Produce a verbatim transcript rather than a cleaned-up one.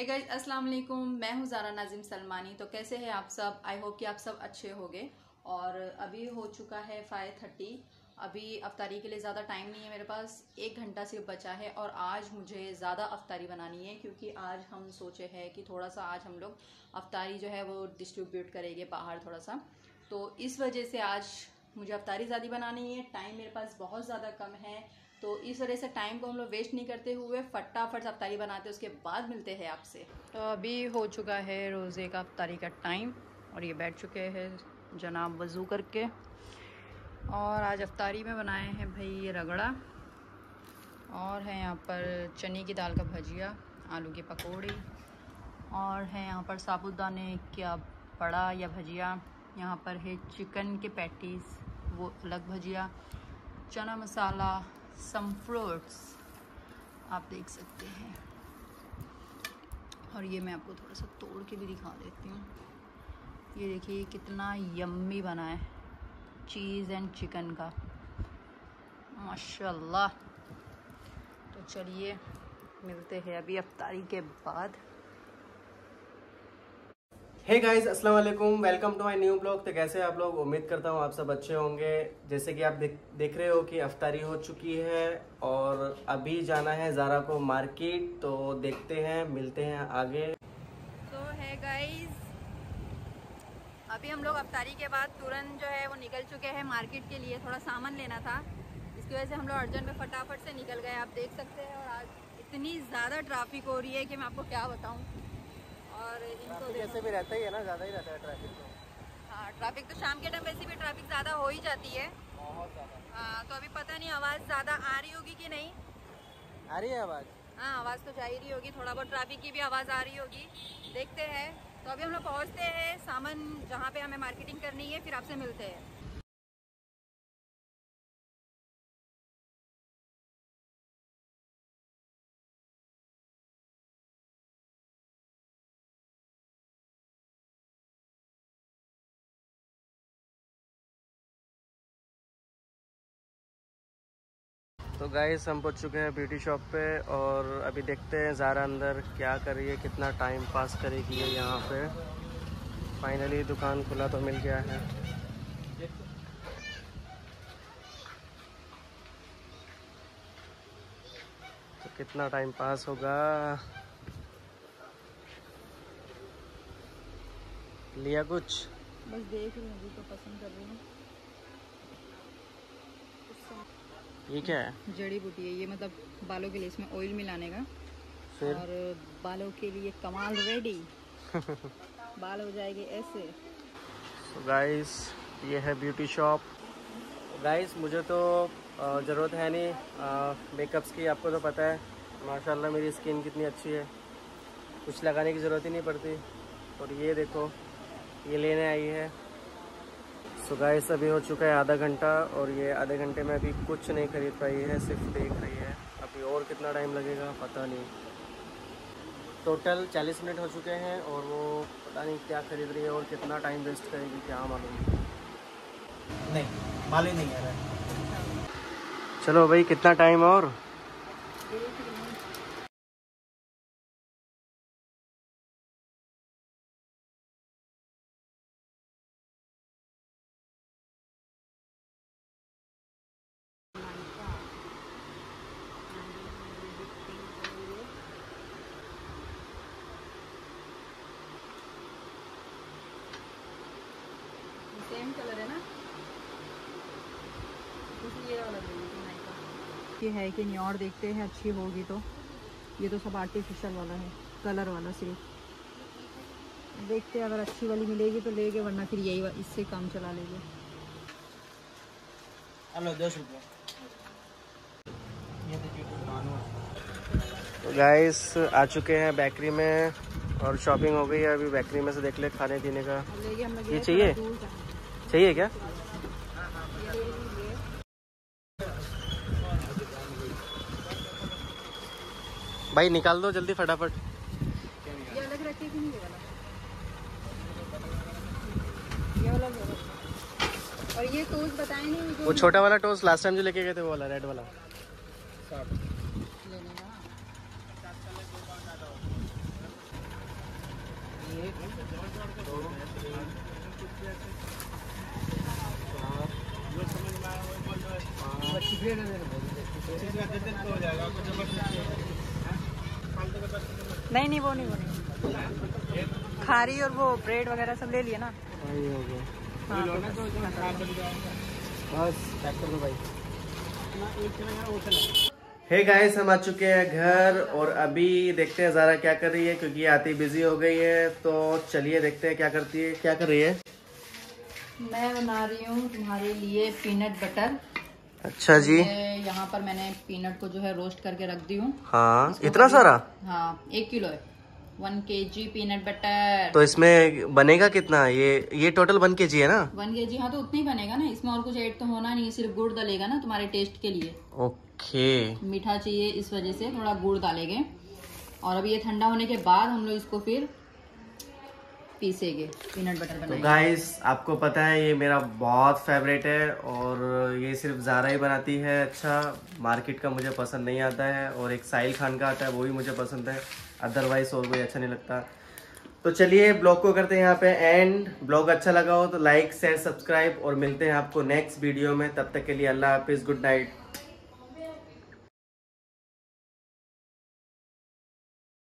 हे guys, अस्सलाम वालेकुम। मैं हूँ ज़ारा नाज़िम सलमानी। तो कैसे हैं आप सब? आई होप कि आप सब अच्छे होंगे। और अभी हो चुका है फाइव थर्टी। अभी अफ्तारी के लिए ज़्यादा टाइम नहीं है मेरे पास, एक घंटा सिर्फ बचा है। और आज मुझे ज़्यादा अफ्तारी बनानी है क्योंकि आज हम सोचे हैं कि थोड़ा सा आज हम लोग अफ्तारी जो है वो डिस्ट्रीब्यूट करेंगे बाहर थोड़ा सा। तो इस वजह से आज मुझे अफ्तारी ज़्यादा बनानी है। टाइम मेरे पास बहुत ज़्यादा कम है, तो इस वजह से टाइम को हम लोग वेस्ट नहीं करते हुए फटाफट अफ्तारी बनाते हैं, उसके बाद मिलते हैं आपसे। तो अभी हो चुका है रोज़े का अफ्तारी का टाइम और ये बैठ चुके हैं जनाब वज़ू करके। और आज अफ्तारी में बनाए हैं भाई ये रगड़ा, और है यहाँ पर चने की दाल का भजिया, आलू की पकौड़ी, और है यहाँ पर साबुदाने क्या बड़ा या भजिया। यहाँ पर है चिकन के पैटीज़, वो अलग भजिया, चना मसाला, सम फ्रूट्स आप देख सकते हैं। और ये मैं आपको थोड़ा सा तोड़ के भी दिखा देती हूँ। ये देखिए कितना यम्मी बना है, चीज़ एंड चिकन का, माशाल्लाह। तो चलिए मिलते हैं अभी अफ्तारी के बाद। हे गाइस, अस्सलाम वालेकुम, welcome to my new blog. तो कैसे आप लोग? उम्मीद करता हूँ आप सब अच्छे होंगे। जैसे कि आप देख देख रहे हो कि अफ्तारी हो चुकी है और अभी जाना है ज़ारा को मार्केट। तो देखते हैं, मिलते हैं आगे। तो है गाइस, अभी हम लोग अफ्तारी के बाद तुरंत जो है वो निकल चुके हैं मार्केट के लिए। थोड़ा सामान लेना था, इसकी वजह से हम लोग अर्जेंट में फटाफट से निकल गए, आप देख सकते हैं। और आज इतनी ज़्यादा ट्रैफिक हो रही है कि मैं आपको क्या बताऊँ। और इनको जैसे भी रहता ही है ना, ज़्यादा ही रहता है ट्रैफिक तो। हाँ, ट्रैफिक तो शाम के टाइम वैसे भी ट्रैफिक ज़्यादा हो ही जाती है, बहुत ज़्यादा। हाँ। तो अभी पता नहीं आवाज़ ज़्यादा आ रही होगी कि नहीं। आ रही है आवाज़? हाँ, आवाज़ तो जा ही रही होगी, थोड़ा बहुत ट्रैफिक की भी आवाज़ आ रही होगी, देखते हैं। तो अभी हम लोग पहुँचते हैं सामान जहाँ पे हमें मार्केटिंग करनी है, फिर आपसे मिलते हैं। तो गाइस, हम पहुंच चुके हैं ब्यूटी शॉप पे और अभी देखते हैं ज़ारा अंदर क्या कर रही है, कितना टाइम पास करेगी है यहाँ पे। फाइनली दुकान खुला तो मिल गया है। तो कितना टाइम पास होगा। लिया कुछ? बस देख रही हूँ, तो पसंद कर रही हूँ। ये क्या है? जड़ी बूटी है ये, मतलब बालों के लिए इसमें ऑयल मिलाने का। फिर? और बालों के लिए कमाल रेडी बाल हो जाएंगे ऐसे। so गाइस, ये है ब्यूटी शॉप। गाइस, मुझे तो ज़रूरत है नहीं मेकअप्स की, आपको तो पता है माशाल्लाह मेरी स्किन कितनी अच्छी है, कुछ लगाने की ज़रूरत ही नहीं पड़ती। और ये देखो, ये लेने आई है। सो गाइस, अभी हो चुका है आधा घंटा और ये आधे घंटे में अभी कुछ नहीं खरीद पाई है, सिर्फ देख रही है। अभी और कितना टाइम लगेगा पता नहीं। टोटल चालीस मिनट हो चुके हैं और वो पता नहीं क्या खरीद रही है और कितना टाइम वेस्ट करेगी, क्या मालूम। नहीं, मालूम नहीं है। चलो भाई, कितना टाइम और? सेम कलर है ना, ये वाला ये है कि नहीं, और देखते हैं अच्छी होगी तो। ये तो सब आर्टिफिशियल वाला है, कलर वाला सिर्फ। देखते हैं, अगर अच्छी वाली मिलेगी तो लेंगे, वरना फिर यही इससे काम चला लेंगे। हेलो, दस रुपये। तो गाइस, आ चुके हैं बेकरी में और शॉपिंग हो गई है। अभी बेकरी में से देख ले खाने पीने का। ये चाहिए? चाहिए क्या? भाई निकाल दो जल्दी फटाफट। ये अलग रखे कि नहीं, ये वाला? ये वाला लो। और ये टोस्ट बताए नहीं, वो छोटा वाला टोस्ट लास्ट टाइम जो लेके गए थे, वो वाला रेड वाला नहीं नहीं वो नहीं वो नहीं खारी और वो ब्रेड वगैरह सब ले लिए ना। ये हो गया। हाँ, तो बस पैक कर दो भाई। हे गाइस, हम आ चुके हैं घर और अभी देखते हैं ज़ारा क्या कर रही है, क्योंकि आती बिजी हो गई है। तो चलिए देखते हैं क्या करती है। क्या कर रही है? मैं बना रही हूँ तुम्हारे लिए पीनट बटर। अच्छा जी। यहाँ पर मैंने पीनट को जो है रोस्ट करके रख दी हूँ। हाँ, इतना सारा? हाँ, एक किलो है, वन के जी पीनट बटर। तो इसमें बनेगा कितना? ये ये टोटल वन के जी है ना? वन के जी, हाँ तो उतना ही बनेगा ना, इसमें और कुछ ऐड तो होना नहीं, सिर्फ गुड़ डालेगा ना तुम्हारे टेस्ट के लिए। ओके। मीठा चाहिए इस वजह से थोड़ा गुड़ डालेंगे। और अभी ये ठंडा होने के बाद हम लोग इसको फिर पीसेंगे, पीनट बटर बनाएंगे। तो गाइस, आपको पता है ये मेरा बहुत फेवरेट है और ये सिर्फ ज़ारा ही बनाती है। अच्छा, मार्केट का मुझे पसंद नहीं आता है और एक साहिल खान का आता है, वो भी मुझे पसंद है, अदरवाइज और कोई अच्छा नहीं लगता। तो चलिए ब्लॉग को करते हैं यहाँ पे एंड। ब्लॉग अच्छा लगा हो तो लाइक शेयर सब्सक्राइब और मिलते हैं आपको नेक्स्ट वीडियो में। तब तक के लिए अल्लाह हाफिज़, गुड नाइट।